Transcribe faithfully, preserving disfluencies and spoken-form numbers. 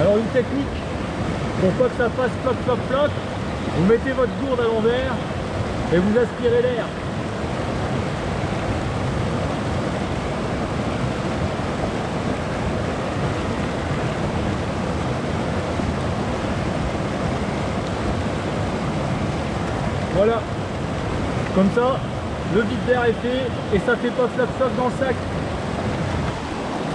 Alors une technique, pour pas que ça fasse floc floc floc, vous mettez votre gourde à l'envers et vous aspirez l'air. Voilà, comme ça, le vide d'air est fait et ça fait pas floc floc dans le sac.